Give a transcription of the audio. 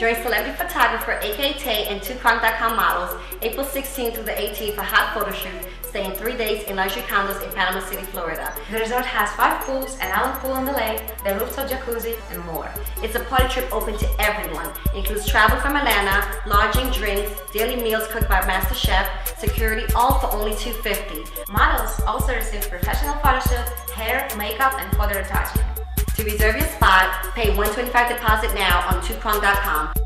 Join celebrity photographer A.K.A. and 2crunk.com models April 16th through the 18th for hot photo shoot. Stay in 3 days in luxury condos in Panama City, Florida. The resort has 5 pools, an island pool on the lake, the rooftop jacuzzi, and more. It's a party trip open to everyone. It includes travel from Atlanta, lodging, drinks, daily meals cooked by a master chef, security, all for only $250. Models also receive professional photo shoot, hair, makeup, and photo retouching. To reserve your spot, pay $125 deposit now on 2crunk.com.